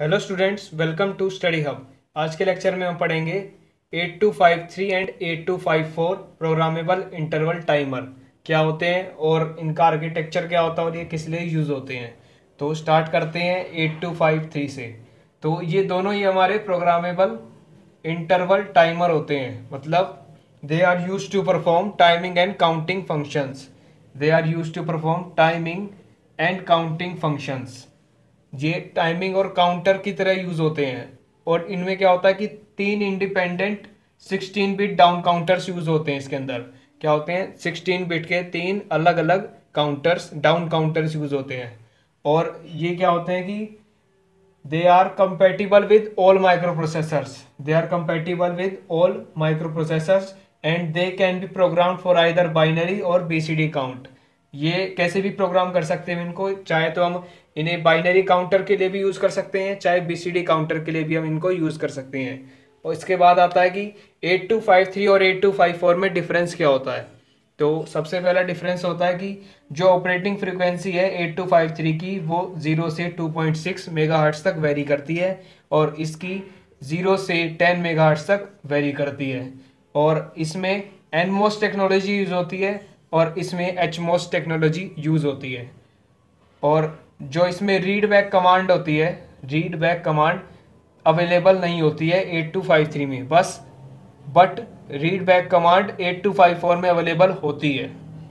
Hello students, welcome to study hub. आज के lecture में हम पढ़ेंगे 8253 एंड 8254 प्रोग्रामेबल इंटरवल टाइमर क्या होते हैं और इनका आर्किटेक्चर क्या होता है और ये किस लिए यूज़ होते हैं। तो स्टार्ट करते हैं 8253 से। तो ये दोनों ही हमारे प्रोग्रामेबल इंटरवल टाइमर होते हैं, मतलब they are use to perform timing and counting functions. They are use to perform timing and counting functions. ये टाइमिंग और काउंटर की तरह यूज होते हैं और इनमें क्या होता है कि तीन independent 16 bit down counters use होते हैं। इसके अंदर क्या होते हैं, 16 बिट के तीन अलग अलग काउंटर्स, डाउन काउंटर्स यूज होते हैं। और ये क्या होते हैं कि they are compatible with all microprocessors. They are compatible with all microprocessors and they can be programmed for either binary और BCD count. ये कैसे भी प्रोग्राम कर सकते हैं इनको, चाहे तो हम इन्हें बाइनरी काउंटर के लिए भी यूज़ कर सकते हैं, चाहे BCD काउंटर के लिए भी हम इनको यूज़ कर सकते हैं। और इसके बाद आता है कि 8253 और 8254 में डिफरेंस क्या होता है। तो सबसे पहला डिफरेंस होता है कि जो ऑपरेटिंग फ्रीक्वेंसी है 8253 की वो 0 से 2.6 मेगाहर्ट्ज तक वेरी करती है और इसकी 0 से 10 मेगाहर्ट्ज तक वेरी करती है। और इसमें एनमोस टेक्नोलॉजी यूज़ होती है और इसमें एचमोस टेक्नोलॉजी यूज़ होती है। और जो इसमें रीड बैक कमांड होती है, रीड बैक कमांड अवेलेबल नहीं होती है 8253 में, बट रीड बैक कमांड 8254 में अवेलेबल होती है।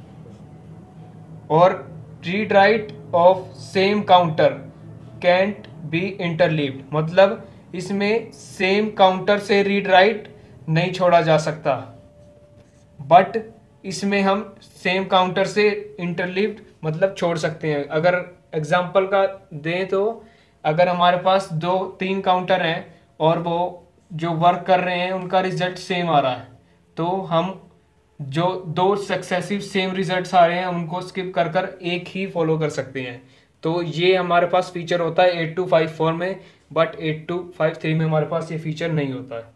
और read write of same counter can't be interleaved, मतलब इसमें सेम काउंटर से रीड राइट नहीं छोड़ा जा सकता, बट इसमें हम सेम काउंटर से इंटरलीव्ड मतलब छोड़ सकते हैं। अगर एग्जांपल का दें तो अगर हमारे पास दो तीन काउंटर हैं और वो जो वर्क कर रहे हैं उनका रिजल्ट सेम आ रहा है, तो हम जो दो सक्सेसिव सेम रिजल्ट्स आ रहे हैं उनको स्किप कर कर एक ही फॉलो कर सकते हैं। तो ये हमारे पास फीचर होता है 8254 में, बट 8253 में हमारे पास ये फीचर नहीं होता है।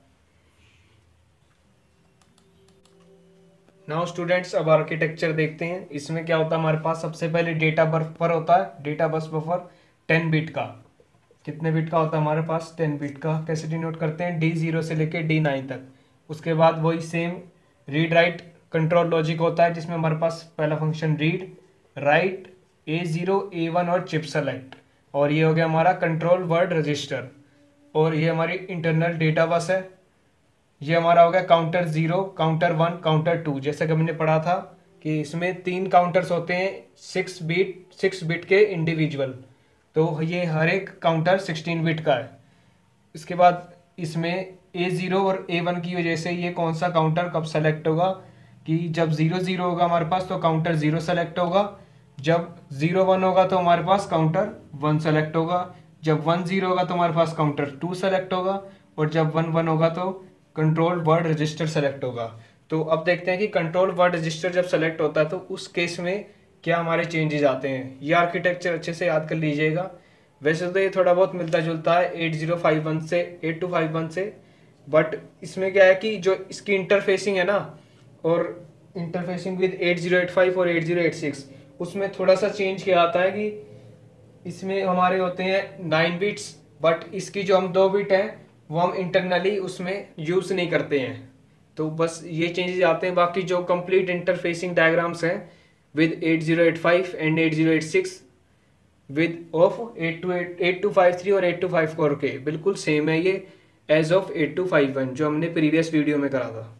नाउ स्टूडेंट्स, अब आर्किटेक्चर देखते हैं। इसमें क्या होता है, हमारे पास सबसे पहले डेटा बफर होता है। डेटा बस बफर 10 बिट का, कितने बिट का होता है हमारे पास, 10 बिट का। कैसे डिनोट करते हैं, D0 से लेके D9 तक। उसके बाद वही same read write control logic होता है जिसमें हमारे पास पहला function read, right, A0 A1 और चिप सेलेक्ट। और ये हो गया हमारा कंट्रोल वर्ड रजिस्टर। और ये हमारी इंटरनल डेटा बस है। ये हमारा हो गया काउंटर 0, काउंटर 1, काउंटर 2। जैसे कि हमने पढ़ा था कि इसमें तीन काउंटर्स होते हैं 6 बिट के इंडिविजुअल, तो ये हर एक काउंटर 16 बिट का है। इसके बाद इसमें A0 और A1 की वजह से ये कौन सा काउंटर कब सेलेक्ट होगा कि जब 0 0 होगा हमारे पास तो काउंटर 0 सेलेक्ट होगा, जब 0 1 होगा तो हमारे पास काउंटर 1 सेलेक्ट होगा, जब 1 0 होगा तो हमारे पास काउंटर 2 सेलेक्ट होगा, और जब 1 1 होगा तो कंट्रोल वर्ड रजिस्टर सेलेक्ट होगा। तो अब देखते हैं कि कंट्रोल वर्ड रजिस्टर जब सेलेक्ट होता है तो उस केस में क्या हमारे चेंजेस आते हैं। ये आर्किटेक्चर अच्छे से याद कर लीजिएगा। वैसे तो ये थोड़ा बहुत मिलता जुलता है 8051 से 8251 से, बट इसमें क्या है कि जो इसकी इंटरफेसिंग है ना, और इंटरफेसिंग विद 8085 और 8086, उसमें थोड़ा सा चेंज किया आता है कि इसमें हमारे होते हैं 9 बिट्स, बट इसकी जो हम 2 बिट हैं वो हम इंटरनली उसमें यूज़ नहीं करते हैं। तो बस ये चेंजेस आते हैं। बाकी जो कंप्लीट इंटरफेसिंग डायग्राम्स हैं विद 8085 एंड 8086 विद ऑफ 8253 और 8254 के बिल्कुल सेम है ये एज ऑफ 8251 जो हमने प्रीवियस वीडियो में करा था।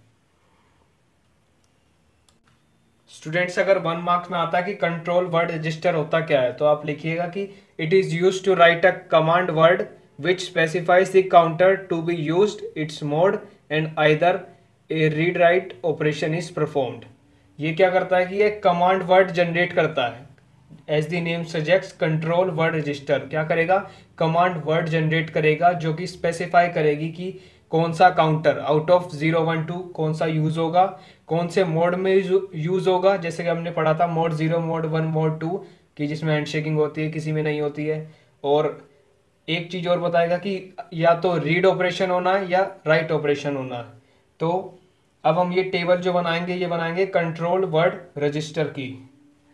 स्टूडेंट्स, अगर 1 मार्क्स में आता है कि कंट्रोल वर्ड रजिस्टर होता क्या है, तो आप लिखिएगा कि it is used to write a command word which specifies the counter to be used, its mode and either a read write operation is performed. ये क्या करता है कि ये कमांड वर्ड जनरेट करता है। As the name suggests, control word register क्या करेगा, कमांड वर्ड जनरेट करेगा जो कि स्पेसिफाई करेगी कि कौन सा काउंटर आउट ऑफ 0 1 2 कौन सा यूज होगा, कौन से मोड में यूज होगा। जैसे कि हमने पढ़ा था मोड 0, मोड 1, मोड 2 कि जिसमें हैंडशेकिंग होती है, किसी में नहीं होती है। और एक चीज और बताएगा कि या तो रीड ऑपरेशन होना है या राइट ऑपरेशन होना है। तो अब हम ये टेबल जो बनाएंगे ये बनाएंगे कंट्रोल वर्ड रजिस्टर की,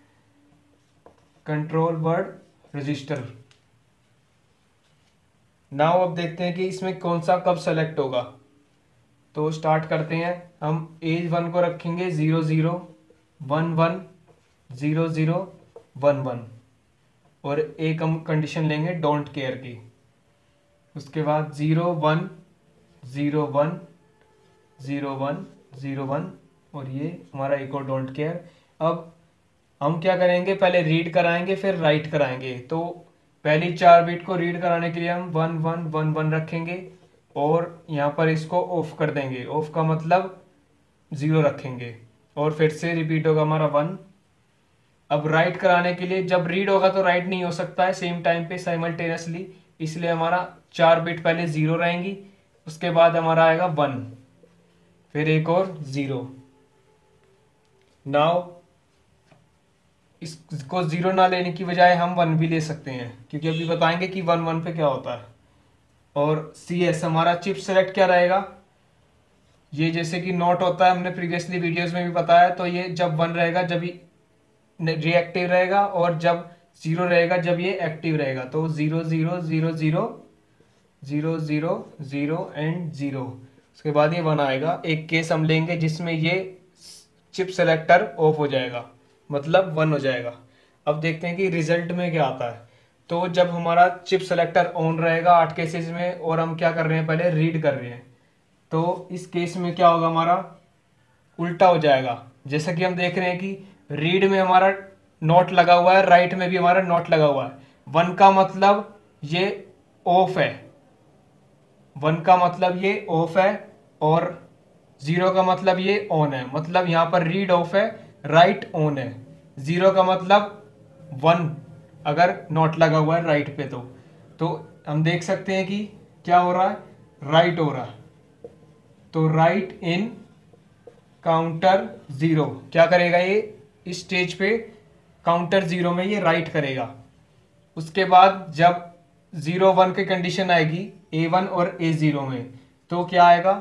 कंट्रोल वर्ड रजिस्टर। नाउ अब देखते हैं कि इसमें कौन सा कब सेलेक्ट होगा। तो स्टार्ट करते हैं। हम एज 1 को रखेंगे 0 0 1 1 0 0 1 1 और एक हम कंडीशन लेंगे डोंट केयर की। उसके बाद 0 1 0 1 0 1 0 1 और ये हमारा एक और डोंट केयर। अब हम क्या करेंगे, पहले रीड कराएंगे फिर राइट कराएंगे। तो पहली 4 बिट को रीड कराने के लिए हम 1 1 1 1 रखेंगे और यहाँ पर इसको ऑफ कर देंगे। ऑफ का मतलब 0 रखेंगे और फिर से रिपीट होगा हमारा 1। अब राइट कराने के लिए जब रीड होगा तो राइट नहीं हो सकता है सेम टाइम पे साइमल्टेनियसली, इसलिए हमारा 4 बिट पहले 0 रहेंगी, उसके बाद हमारा आएगा 1 फिर एक और 0। नाउ इसको 0 ना लेने की बजाय हम 1 भी ले सकते हैं, क्योंकि अभी बताएंगे कि 1 1 पे क्या होता है। और CS हमारा चिप सेलेक्ट क्या रहेगा, ये जैसे कि नॉट होता है, हमने प्रीवियसली वीडियोस में भी बताया। तो ये जब 1 रहेगा जब ये रिएक्टिव रहेगा और जब 0 रहेगा जब ये एक्टिव रहेगा। तो 0 0 0 0 0 0 0 एंड 0। उसके बाद ये 1 आएगा। एक केस हम लेंगे जिसमें ये चिप सेलेक्टर ऑफ हो जाएगा, मतलब 1 हो जाएगा। अब देखते हैं कि रिजल्ट में क्या आता है। तो जब हमारा चिप सेलेक्टर ऑन रहेगा 8 केसेस में और हम क्या कर रहे हैं, पहले रीड कर रहे हैं, तो इस केस में क्या होगा, हमारा उल्टा हो जाएगा। जैसा कि हम देख रहे हैं कि रीड में हमारा नॉट लगा हुआ है, राइट में भी हमारा नॉट लगा हुआ है। 1 का मतलब ये ऑफ है, 1 का मतलब ये ऑफ है और 0 का मतलब ये ऑन है। मतलब यहाँ पर रीड ऑफ है, राइट ऑन है। 0 का मतलब 1 अगर नॉट लगा हुआ है राइट पे तो हम देख सकते हैं कि क्या हो रहा है, राइट हो रहा है। तो राइट इन काउंटर 0 क्या करेगा, ये इस स्टेज पे काउंटर 0 में ये राइट करेगा। उसके बाद जब 0 1 की कंडीशन आएगी A1 और A0 में, तो क्या आएगा,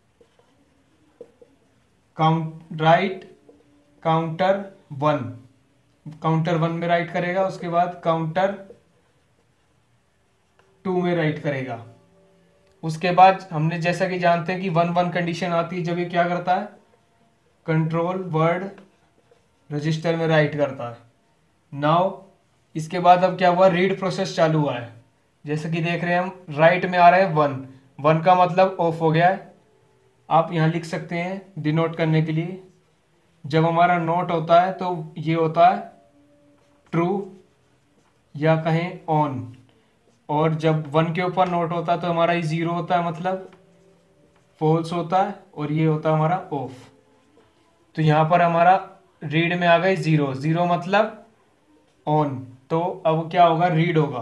राइट काउंटर 1, काउंटर 1 में राइट करेगा। उसके बाद काउंटर 2 में राइट करेगा। उसके बाद हमने जैसा कि जानते हैं कि 1 1 कंडीशन आती है जब ये क्या करता है, कंट्रोल वर्ड रजिस्टर में राइट करता है। नाउ इसके बाद अब क्या हुआ, रीड प्रोसेस चालू हुआ है। जैसे कि देख रहे हैं हम राइट में आ रहा है 1 1 का मतलब ऑफ हो गया है। आप यहाँ लिख सकते हैं डिनोट करने के लिए। जब हमारा नोट होता है तो ये होता है ट्रू या कहें ऑन, और जब 1 के ऊपर नोट होता है तो हमारा ये 0 होता है, मतलब फॉल्स होता है, और ये होता है हमारा ऑफ। तो यहाँ पर हमारा रीड में आ गए 0 0 मतलब ऑन। तो अब क्या होगा, रीड होगा।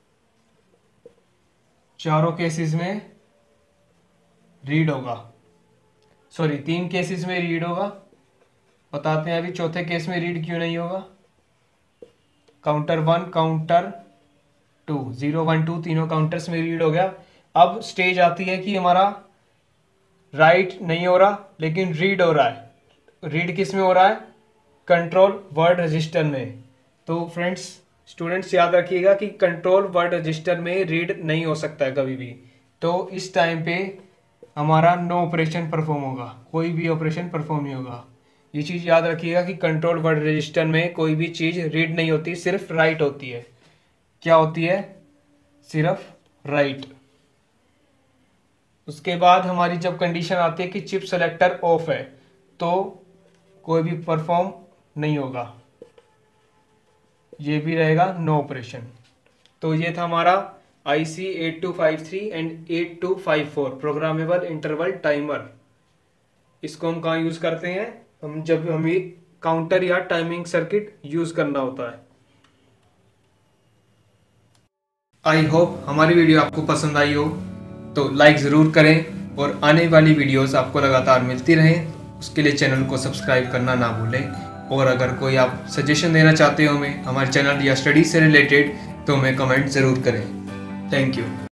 चारों केसेस में रीड होगा, सॉरी 3 केसेस में रीड होगा। बताते हैं अभी चौथे केस में रीड क्यों नहीं होगा। काउंटर 1 काउंटर 2 0 1 2 तीनों काउंटर्स में रीड हो गया। अब स्टेज आती है कि हमारा राइट नहीं हो रहा लेकिन रीड हो रहा है। रीड किस में हो रहा है, कंट्रोल वर्ड रजिस्टर में। तो फ्रेंड्स स्टूडेंट्स याद रखिएगा कि कंट्रोल वर्ड रजिस्टर में रीड नहीं हो सकता है कभी भी। तो इस टाइम पे हमारा नो ऑपरेशन परफॉर्म होगा, कोई भी ऑपरेशन परफॉर्म नहीं होगा। ये चीज़ याद रखिएगा कि कंट्रोल वर्ड रजिस्टर में कोई भी चीज़ रीड नहीं होती, सिर्फ राइट होती है। क्या होती है, सिर्फ राइट। उसके बाद हमारी जब कंडीशन आती है कि चिप सेलेक्टर ऑफ है तो कोई भी परफॉर्म नहीं होगा, ये भी रहेगा नो ऑपरेशन। तो ये था हमारा IC 8253 and 8254 programmable interval timer. इसको हम कहाँ यूज़ करते हैं, हम जब हमें काउंटर या टाइमिंग सर्किट यूज़ करना होता है। आई होप हमारी वीडियो आपको पसंद आई हो, तो लाइक ज़रूर करें और आने वाली वीडियोस आपको लगातार मिलती रहें, उसके लिए चैनल को सब्सक्राइब करना ना भूलें। और अगर कोई आप सजेशन देना चाहते हो हमें हमारे चैनल या स्टडी से रिलेटेड, तो हमें कमेंट ज़रूर करें। Thank you.